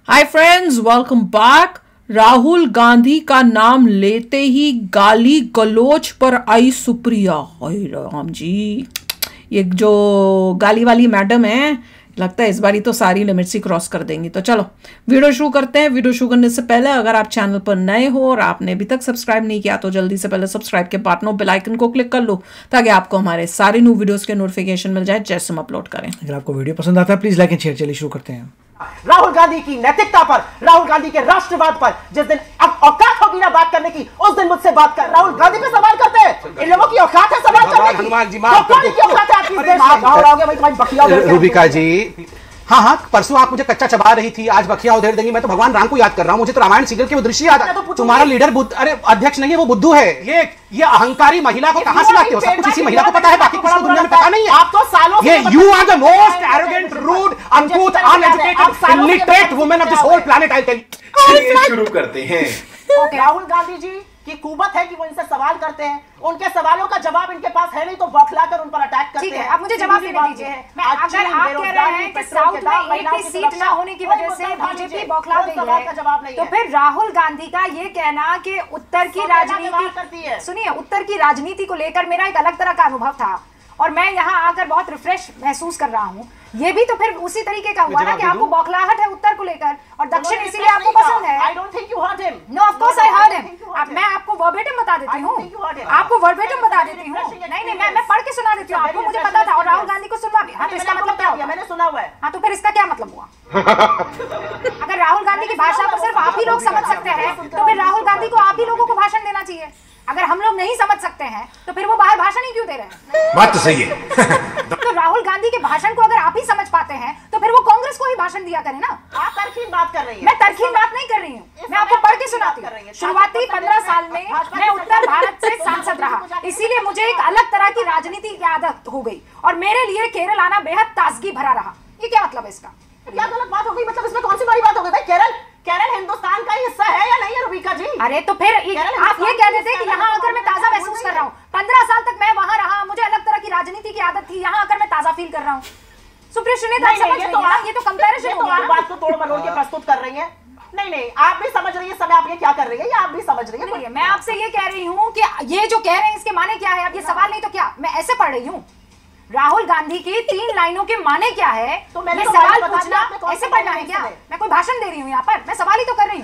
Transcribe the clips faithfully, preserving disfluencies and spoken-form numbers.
हाय friends, welcome back. Rahul Gandhi का नाम लेते ही गाली गलोच पर आई सुप्रिया। हाय राम जी, ये जो गाली वाली मैडम है, लगता है इस बारी तो सारी लिमिट्स ही क्रॉस कर देंगी। तो चलो वीडियो शुरू करते हैं। वीडियो शुरू करने से पहले अगर आप चैनल पर नए हो और आपने अभी तक सब्सक्राइब नहीं किया तो जल्दी से पहले सब्सक्राइब के बटन और बेल आइकन को क्लिक कर लो ताकि आपको हमारे सारे न्यू वीडियोस के नोटिफिकेशन मिल जाए जैसे हम अपलोड करें। अगर आपको वीडियो पसंद आता है प्लीज लाइक एंड शेयर। चलिए शुरू करते हैं। राहुल गांधी की नैतिकता पर, राहुल गांधी के राष्ट्रवाद पर जिस दिन अब औकात होगी ना बात करने की, उस दिन मुझसे बात कर। राहुल गांधी पे सवाल करते हैं, इन लोगों की औकात है सवाल करने की। हनुमान जी तो कौन की औकात है आपकी इस देश में? गाँव रहोगे भाई, तुम्हारी बखिया उधेड़ देंगे। रूबिका जी, हाँ हाँ, परसों आप मुझे कच्चा चबा रही थी, आज बखिया उधेड़ देंगी। मैं तो भगवान राम को याद कर रहा हूँ, मुझे तो रामायण सीरियल के वो दृश्य याद है। तुम्हारा लीडर बुद्ध, अरे अध्यक्ष नहीं है वो बुद्धू है। ये ये अहंकारी महिला को कहां से लाते हो? सब कुछ इसी महिला को पता है, बाकी किसी को दुनिया में पता नहीं है। आप तो सालों ये you are the most arrogant, rude, uncouth, uneducated, illiterate women of this whole planet. I tell you. शुरू करते हैं। राहुल गांधी जी की कुबत है कि वो इनसे सवाल करते हैं, उनके सवालों का जवाब इनके पास है नहीं तो बौखलाकर उन पर अटैक करते हैं। आप मुझे जवाब देने दीजिए। मैं अगर आप कह रहे हैं कि साउथ में एक भी सीट ना होने की वजह से बीजेपी बौखला गई है, तो फिर राहुल गांधी का ये कहना कि उत्तर की राजनीति, सुनिए, उत्तर की राजनीति को लेकर मेरा एक अलग तरह का अनुभव था और मैं यहाँ आकर बहुत रिफ्रेश महसूस कर रहा हूँ। ये भी तो फिर उसी तरीके का हुआ ना कि आपको बौखलाहट है उत्तर को लेकर और दक्षिण इसीलिए आपको पसंद है। I don't think you heard him. No, of course I heard him. अब मैं आपको वर्बेटिम बता देती हूँ, आपको वर्बेटिम बता देती हूँ। नहीं नहीं, मैं मैं पढ़ के सुना देती हूँ आपको, मुझे पता था। और राहुल गांधी को सुनवा भी। हाँ, तो इसका मतलब क्या हुआ? मैंने सुना हुआ है। हाँ, तो फिर इसका क्या मतलब हुआ? अगर राहुल गांधी की भाषा को सिर्फ आप ही लोग समझ सकते हैं तो फिर राहुल गांधी को आप ही लोगों को भाषण देना चाहिए। अगर हम लोग नहीं समझ सकते हैं तो फिर वो बाहर भाषण ही क्यों दे रहे हैं? बात तो सही है। तो राहुल गांधी के भाषण को अगर आप ही समझ पाते हैं तो फिर वो कांग्रेस को ही भाषण दिया करे ना। आप तरकीन बात कर रही हैं। मैं तरकीन बात नहीं कर रही हूँ, मैं आपको पढ़ के सुनाती हूँ। शुरुआती पंद्रह साल में मैं उत्तर भारत से सांसद रहा, इसीलिए मुझे एक अलग तरह की राजनीति की आदत हो गई और मेरे लिए केरल आना बेहद ताजगी भरा रहा। ये क्या मतलब है इसका? क्या गलत बात हो गई? मतलब इसमें कौन सी बड़ी बात हो गई भाई? केरल केरल हिंदुस्तान का हिस्सा है या नहीं है रूबिका जी? अरे तो फिर आप ये कह देते कि यहाँ आकर मैं ताजा महसूस कर रहा हूँ। पंद्रह साल तक मैं वहाँ रहा, मुझे अलग तरह की राजनीति की आदत थी, यहाँ आकर मैं ताजा फील कर रहा हूँ। सुप्रिया सुनीता, आप समझ रही हैं? ये तो कंपैरिजन हो गया ना। बात को तोड़ मरोड़ के प्रस्तुत कर रही हैं। नहीं नहीं, आप भी समझ रही है समय आप ये क्या कर रही है, या आप भी समझ रही है? मैं आपसे ये कह रही हूँ कि ये जो कह रहे हैं इसके माने क्या है? अब ये सवाल नहीं तो क्या, मैं ऐसे पढ़ रही हूँ। राहुल गांधी की तीन लाइनों के माने क्या है? तो मैंने तो सवाल पूछना ऐसे पढ़ना है क्या? मैं कोई भाषण दे रही हूँ यहाँ पर? मैं सवाल ही तो कर रही हूँ।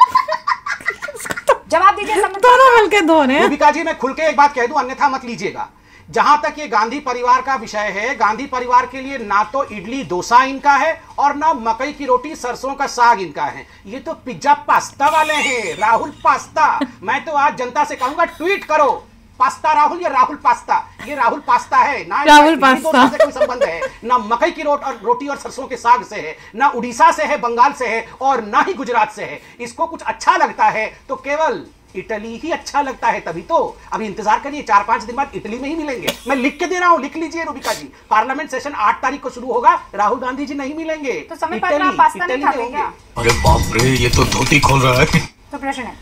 जवाब दीजिए। दोनों मिलके दो ने। रूबिका जी, मैं खुल के एक बात कह दूं, अन्यथा मत लीजिएगा। जहां तक ये गांधी परिवार का विषय है, गांधी परिवार के लिए ना तो इडली डोसा इनका है और ना मकई की रोटी सरसों का साग इनका है। ये तो पिज्जा पास्ता वाले हैं, राहुल पास्ता। मैं तो आज जनता से कहूंगा, ट्वीट करो पास्ता राहुल या राहुल पास्ता। ये राहुल पास्ता है ना, राहुल पास्ता से कोई संबंध है ना, मकई की रोट और रोटी और सरसों के साग से है, ना उड़ीसा से है, बंगाल से है और ना ही गुजरात से है। इसको कुछ अच्छा लगता है तो केवल इटली ही अच्छा लगता है, तभी तो। अभी इंतजार करिए, चार पांच दिन बाद इटली में ही मिलेंगे। मैं लिख के दे रहा हूँ, लिख लीजिए रूबिका जी। पार्लियामेंट सेशन आठ तारीख को शुरू होगा, राहुल गांधी जी नहीं मिलेंगे। तो समय पर आप पास्ता नहीं खाते क्या? अरे बाप रे, ये तो धोती खोल रहा है। तो प्रश्न है,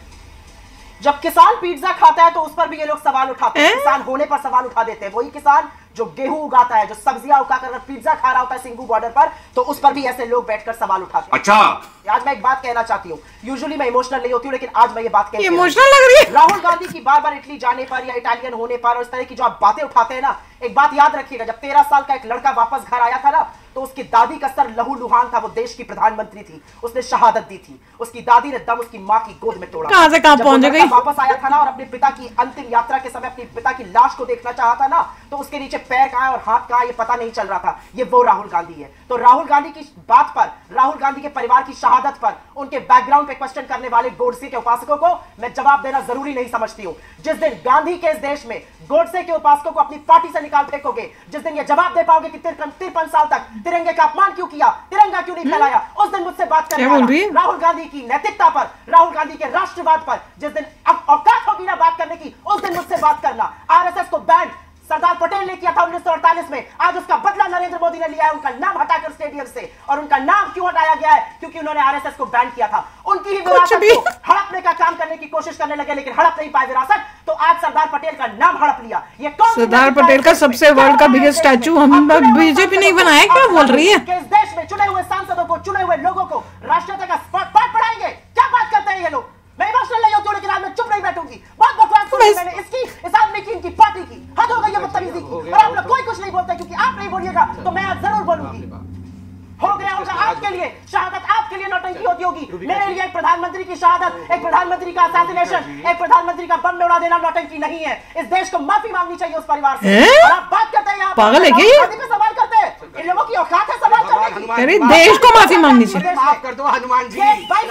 जब किसान पिज्जा खाता है तो उस पर भी ये लोग सवाल उठाते हैं। किसान होने पर सवाल उठा देते हैं। वही किसान जो गेहूं उगाता है, जो सब्जियां उगाकर अगर पिज्जा खा रहा होता है सिंगू बॉर्डर पर, तो उस पर भी ऐसे लोग बैठकर सवाल उठाते हैं। अच्छा, आज मैं एक बात कहना चाहती हूँ। यूजुअली मैं इमोशनल नहीं होती हूँ, लेकिन आज मैं ये बात कहती हूँ। इमोशनल लग रही है। राहुल गांधी की बार बार इटली जाने पर या इटालियन होने पर और इस तरह की जो आप बातें उठाते हैं ना, एक बात याद रखिएगा, जब तेरह साल का एक लड़का वापस घर आया था ना, तो उसकी दादी का सर लहू लुहान था। वो देश की प्रधानमंत्री थी, उसने शहादत दी थी। उसकी दादी ने दम उसकी माँ की गोद में तोड़ा। कहां से कहां पहुंच गई? वापस आया था ना और अपने पिता की अंतिम यात्रा के समय अपने पिता की लाश को देखना चाहा था ना, तो उसके नीचे पैर कहां है और हाथ कहां, ये पता नहीं चल रहा था। ये वो राहुल गांधी है। तो राहुल गांधी की बात पर, राहुल गांधी के परिवार की शहादत पर, उनके बैकग्राउंड पे क्वेश्चन करने वाले गोडसे के उपासकों को मैं जवाब देना जरूरी नहीं समझती हूं। जिस दिन गांधी के इस देश में गोडसे के उपासकों को अपनी पार्टी से निकाल फेंकोगे, जिस दिन ये जवाब दे पाओगे कि तिरपन साल तक तिरंगे का अपमान क्यों किया, तिरंगा क्यों नहीं फैलाया, उस दिन मुझसे बात करने वाला। राहुल गांधी की नैतिकता पर, राहुल गांधी के राष्ट्रवाद पर जिस दिन अब औकात होगी ना बात करने की, उस दिन मुझसे बात करना। आरएसएस को बैन सरदार पटेल ने किया था उन्नीस सौ अड़तालीस में, आज उसका बदला नरेंद्र मोदी ने लिया है उनका नाम हटाकर स्टेडियम से। और उनका नाम क्यों हटाया गया है? क्योंकि उन्होंने आरएसएस को बैन किया था। उनकी ही विरासत को हड़पने का काम करने की कोशिश करने लगे, लेकिन हड़प नहीं पाए विरासत, तो आज सरदार पटेल का नाम हड़प लिया। ये कौन? सरदार पटेल का सबसे वर्ल्ड का बिगेस्ट स्टैचू हम बीजेपी नहीं बनाया, क्या बोल रही है? इस देश में चुने हुए सांसदों को चुने हुए लोगों को राष्ट्रीयता का पाठ पढ़ाएंगे? क्या बात करते हैं ये लोग? मैं इमोशनल नहीं होती हूँ, लेकिन आज मैं चुप नहीं बैठूंगी। बहुत बकवास सुनी मैंने इसकी, इस आदमी की, इनकी पार्टी की। हद हो गई है बदतमीजी की, और आप लोग कोई कुछ नहीं बोलते, क्योंकि आप नहीं बोलिएगा तो मैं आज जरूर बोलूंगी। हो गया होगा आपके लिए, शहादत आपके लिए नौटंकी होती होगी, मेरे लिए एक प्रधानमंत्री की शहादत, एक प्रधानमंत्री का असैसिनेशन, एक प्रधानमंत्री का बम में उड़ा देना नौटंकी नहीं है। इस देश को माफी मांगनी चाहिए उस परिवार से। और आप बात करते हैं, पागल है क्या ये? पे सवाल करते हैं, इन लोगों की औकात है सवाल करने की? अरे देश को माफी मांगनी चाहिए। माफ कर दो हनुमान जी,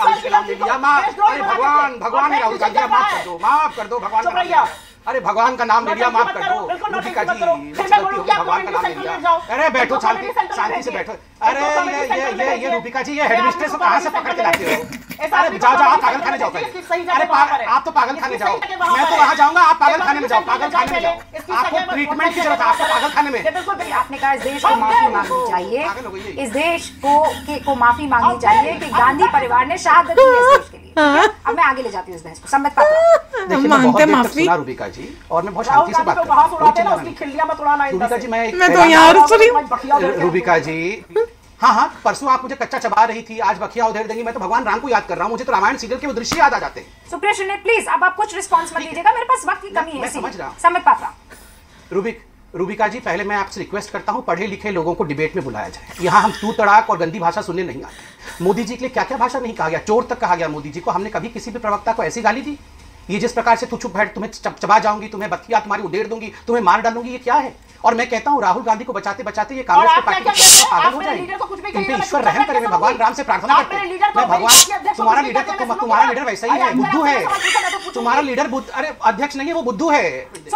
भगवान भगवान राहुल गांधी माफ कर दो, माफ कर दो भगवान, अरे भगवान का नाम ले लिया, माफ कर दो रूबिका जी, भगवान का नाम ले लिया। अरे बैठो शांति शांति से बैठो। अरे ये ये ये ये रूबिका जी, ये हेडमिस्ट्रेस को कहाँ से पकड़ के लाते हो? अरे जाओ जाओ, आप पागल खाने जाओ पहले। अरे आप तो पागल खाने जाओ, मैं तो वहाँ जाऊंगा, आप पागल खाने में जाओ, पागल खाने में जाओ। आपको ट्रीटमेंट की जरूरत है, आपको पागल खाने में। आपने कहा इस देश को माफी मांगनी चाहिए, इस देश को को माफी मांगनी चाहिए कि गांधी परिवार ने शहादत दी इस देश के लिए। अब मैं आगे ले जाती हूँ इस बहस को। सम्मत पात्रा, मांगते माफी रूबिका जी, और मैं बहुत शांति से बात कर रहा हूँ। रूबिका जी, मैं मैं तो यहाँ रूबिका जी, हाँ हाँ, परसों आप मुझे कच्चा चबा रही थी, आज बखिया उधेड़ देंगी। मैं तो भगवान राम को याद कर रहा हूँ, मुझे तो रामायण सीरियल के वो दृश्य याद आ जाते हैं। सुप्रिया शिंदे प्लीज, अब आप कुछ रिस्पॉन्स मत दीजिएगा, मेरे पास वक्त की कमी है। मैं समझ रहा हूँ। सम्मत पात्रा। रूबिक रूबिका जी, पहले मैं आपसे रिक्वेस्ट करता हूँ, पढ़े लिखे लोगों को डिबेट में बुलाया जाए। यहाँ हम तू तड़ाक और गंदी भाषा सुनने नहीं आते। मोदी जी के लिए क्या क्या भाषा नहीं कहा गया, चोर तक कहा गया मोदी जी को। हमने कभी किसी भी प्रवक्ता को ऐसी गाली दी? ये जिस प्रकार से तू चुप बैठ, तुम्हें चबा जाऊंगी, तुम्हें बत्तियां तुम्हारी उधेड़ दूंगी, तुम्हें मार डालूंगी, ये क्या है? और मैं कहता हूँ राहुल गांधी को बचाते बचाते ये कांग्रेस के पार्टी पागल हो जाए। इन पे ईश्वर रहम करे, मैं भगवान राम से प्रार्थना करता हूँ। मैं भगवान, तुम्हारा लीडर तो तुम्हारा लीडर वैसा ही है, बुद्धू है तुम्हारा लीडर। अरे अध्यक्ष नहीं है वो, बुद्धू है।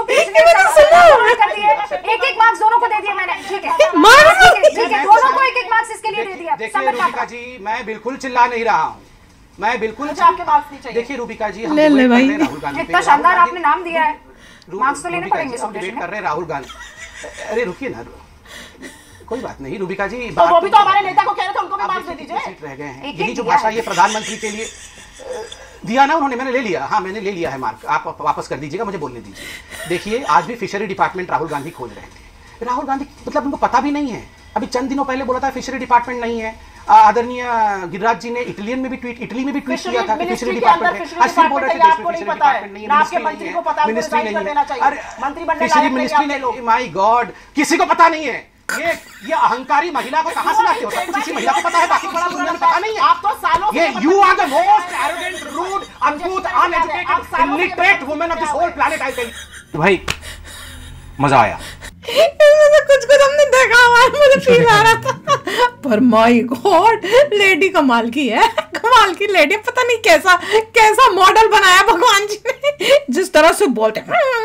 एक एक मार्क्स दोनों को दे दिया मैंने, ठीक है, ठीक है, दोनों को एक एक मार्क्स इसके लिए दे दिया। देखिए रूबिका जी, मैं बिल्कुल चिल्ला नहीं रहा हूँ, मैं बिल्कुल आपके मार्क्स नहीं चाहिए। देखिए रूबिका जी, ले ले भाई, इतना शानदार आपने नाम दिया है, मार्क्स तो लेने पड़ेंगे। हम डिबेट कर रहे हैं राहुल गांधी। अरे रुकिए ना, कोई बात नहीं रूबिका जी, तो वो भी तो हमारे नेता को कह रहे थे, उनको भी मार्क्स दे दीजिए। सीट रह गए हैं, यही जो भाषा ये प्रधानमंत्री के लिए दिया ना उन्होंने, मैंने ले लिया। हाँ मैंने ले लिया है मार्क, आप वापस कर दीजिएगा, मुझे बोलने दीजिए। देखिए आज भी फिशरी डिपार्टमेंट राहुल गांधी खोज रहे थे। राहुल गांधी मतलब उनको पता भी नहीं है, अभी चंद दिनों पहले बोला था फिशरी डिपार्टमेंट नहीं है। आदरणीय गिरिराज जी ने इटलियन में भी ट्वीट इटली में भी ट्वीट किया था कि फिशरी डिपार्टमेंट है। आज फिर बोल रहे थे देश में फिशरी डिपार्टमेंट नहीं है, मिनिस्ट्री नहीं है। अरे फिशरी मिनिस्ट्री नहीं, माय गॉड, किसी को पता नहीं है। ये ये अहंकारी महिला को कहां से लाते हो? सब किसी महिला को पता है, बाकी बड़ा दुनिया में पता नहीं है। आप तो सालों ये you are the most arrogant, rude, uncouth, uneducated, illiterate woman of this whole planet. I tell भाई, मजा आया। कुछ कुछ हमने देखा हुआ है, मुझे फील आ रहा था। पर माय गॉड, लेडी कमाल की है, कमाल की लेडी। पता नहीं कैसा कैसा मॉडल बनाया भगवान जी ने, जिस तरह से बोलते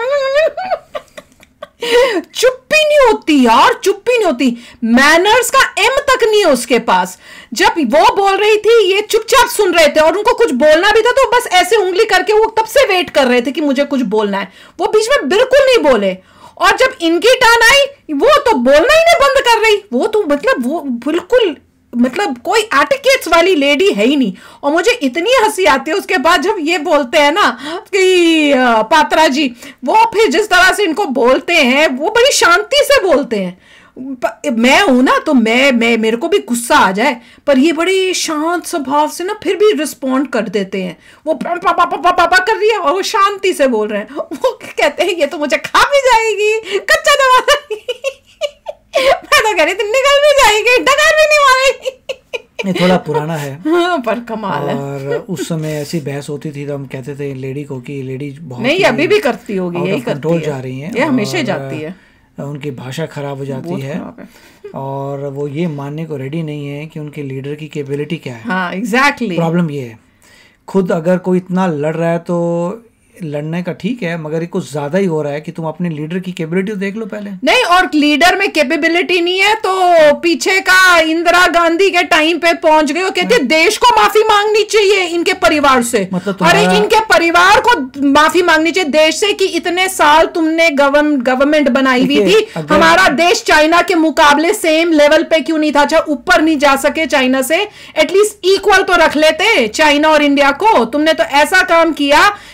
चुप्पी नहीं होती यार, चुप्पी नहीं होती। मैनर्स का एम तक नहीं है उसके पास। जब वो बोल रही थी ये चुपचाप सुन रहे थे, और उनको कुछ बोलना भी था तो बस ऐसे उंगली करके वो तब से वेट कर रहे थे कि मुझे कुछ बोलना है। वो बीच में बिल्कुल नहीं बोले, और जब इनकी टर्न आई वो तो बोलना ही नहीं बंद कर रही। वो तो मतलब वो बिल्कुल मतलब कोई एटिकेट्स वाली लेडी है ही नहीं। और मुझे इतनी हंसी आती है उसके बाद जब ये बोलते हैं ना कि पात्रा जी, वो फिर जिस तरह से इनको बोलते हैं वो बड़ी शांति से बोलते हैं। मैं हूं ना तो मैं मैं मेरे को भी गुस्सा आ जाए, पर ये बड़ी शांत स्वभाव से ना फिर भी रिस्पॉन्ड कर देते हैं। वो पापा पापा पापा कर रही है और वो शांति से बोल रहे हैं। वो कहते हैं ये तो मुझे खा भी जाएगी, कच्चा दबा देगी। मैं तो कह रही थी निकल भी जाएगी, डकार भी नहीं मारेगी। ये थोड़ा पुराना है। हाँ, पर कमाल है। और उस समय ऐसी बहस होती थी तो हम कहते थे लेडी को कि लेडी बहुत नहीं, अभी भी करती होगी, यही करती है, जा रही है, ये हमेशा जाती है, उनकी भाषा खराब हो जाती है, है और वो ये मानने को रेडी नहीं है कि उनके लीडर की कैपेबिलिटी क्या है। हाँ, एग्जैक्टली। प्रॉब्लम ये है, खुद अगर कोई इतना लड़ रहा है तो लड़ने का ठीक है, मगर ये कुछ ज्यादा ही हो रहा है कि तुम अपने लीडर की कैपेबिलिटी देख लो पहले। नहीं, और लीडर में कैपेबिलिटी नहीं है तो पीछे का इंदिरा गांधी के टाइम पे पहुंच गए। वो कहते हैं देश को माफी मांगनी चाहिए इनके परिवार से। मतलब अरे इनके परिवार को माफी मांगनी चाहिए देश से कि इतने साल तुमने गवर्नमेंट बनाई हुई थी, हमारा देश चाइना के मुकाबले सेम लेवल पे क्यों नहीं था? अच्छा, ऊपर नहीं जा सके चाइना से, एटलीस्ट इक्वल तो रख लेते चाइना और इंडिया को। तुमने तो ऐसा काम किया कि हम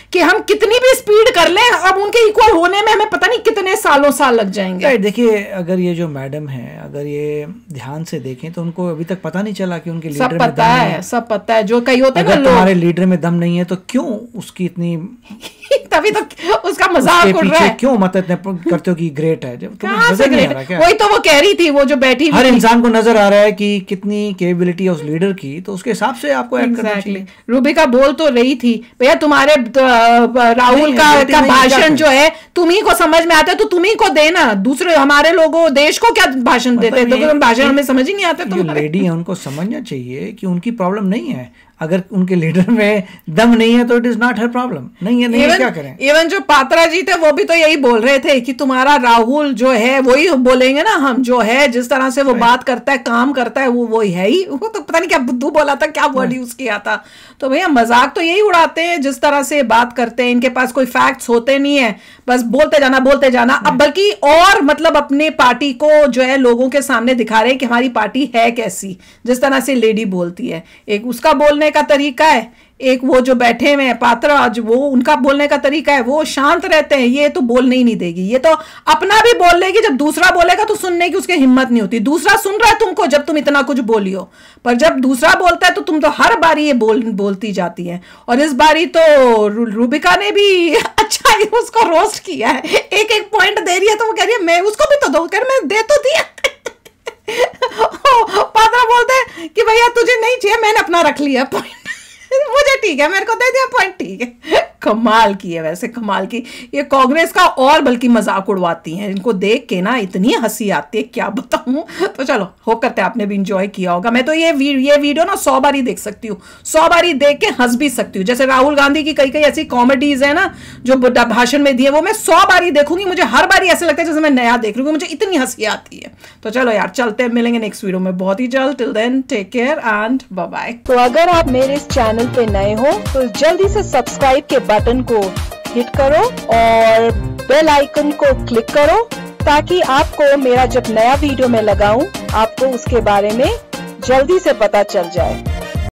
कितनी भी स्पीड कर ले, अब उनके इक्वल होने में हमें पता नहीं कितने सालों साल लग जाएंगे। देखिए अगर ये जो मैडम है, अगर ये ध्यान से देखें तो उनको अभी तक पता नहीं चला कि उनके लीडर सब पता है, है सब पता है। जो कई होते हैं ना लोग, तुम्हारे लीडर में दम नहीं है तो क्यों उसकी इतनी तभी तो उसका मजाक उड़ रहा है, क्यों मत इतने करते हो कि ग्रेट है, जब तुम्हें नजर नहीं आ रहा क्या? वही तो वो कह रही थी, वो जो बैठी हर इंसान को नजर आ रहा है कि कितनी कैपेबिलिटी है उस लीडर की, तो उसके हिसाब से आपको एक्ट करना चाहिए। रूबिका बोल तो रही थी भैया तुम्हारे राहुल का, का भाषण जो है तुम्ही को समझ में आता है तो तुम्ही को देना, दूसरे हमारे लोगों देश को क्या भाषण देते, तो भाषण हमें समझ ही नहीं आते। जो लेडी है उनको समझना चाहिए कि उनकी प्रॉब्लम नहीं है, अगर उनके लीडर में दम नहीं है तो it is not her problem. नहीं है, नहीं है, क्या करें। इवन जो पात्रा जी थे वो भी तो यही बोल रहे थे कि तुम्हारा राहुल जो है वही बोलेंगे ना, हम जो है जिस तरह से वो बात करता है, काम करता है, वो वही है ही। वो तो पता नहीं क्या बुद्धू बोला था, क्या वर्ड यूज किया था। तो भैया मजाक तो यही उड़ाते हैं जिस तरह से बात करते हैं, इनके पास कोई फैक्ट्स होते नहीं है, बस बोलते जाना बोलते जाना। अब बल्कि और मतलब अपने पार्टी को जो है लोगों के सामने दिखा रहे हैं कि हमारी पार्टी है कैसी, जिस तरह से लेडी बोलती है। एक उसका बोलने का तरीका है, एक वो जो बैठे हुए हैं पात्रा, आज वो उनका बोलने का तरीका है, वो शांत रहते हैं, ये तो बोलने ही नहीं देगी। ये तो अपना भी बोल लेगी, जब दूसरा बोलेगा तो सुनने की उसकी हिम्मत नहीं होती। दूसरा सुन रहा है तुमको जब तुम इतना कुछ बोली हो, पर जब दूसरा बोलता है तो तुम तो हर बारी ये बोल बोलती जाती है। और इस बारी तो रूबिका ने भी अच्छा ही उसको रोस्ट किया है, एक एक पॉइंट दे रही है तो वो कह रही है मैं उसको भी तो दो, कह मैं दे तो दिया। पात्रा बोलते हैं कि भैया तुझे नहीं चाहिए, मैंने अपना रख लिया पॉइंट, मुझे ठीक है, मेरे को दे दिया पॉइंट, ठीक है। कमाल की है वैसे, कमाल की। ये कांग्रेस का और बल्कि मजाक उड़वाती हैं, इनको देख के ना इतनी हंसी आती है क्या बताऊं। तो चलो होप करते हैं आपने भी इंजॉय किया होगा। मैं तो ये वी, ये वीडियो ना सौ बारी देख सकती हूँ, सौ बारी देख के हंस भी सकती हूँ। जैसे राहुल गांधी की कई कई ऐसी कॉमेडीज है ना जो भाषण में दिए, वो मैं सौ बारी देखूंगी, मुझे हर बारी ऐसे लगता है जैसे मैं नया देख रही हूँ, मुझे इतनी हंसी आती है। तो चलो यार चलते हैं, मिलेंगे नेक्स्ट वीडियो में बहुत ही जल्द। Till then take care and bye bye. तो अगर आप मेरे इस चैनल पे नए हो तो जल्दी से सब्सक्राइब के बटन को हिट करो और बेल आइकन को क्लिक करो, ताकि आपको मेरा जब नया वीडियो मैं लगाऊं आपको उसके बारे में जल्दी से पता चल जाए।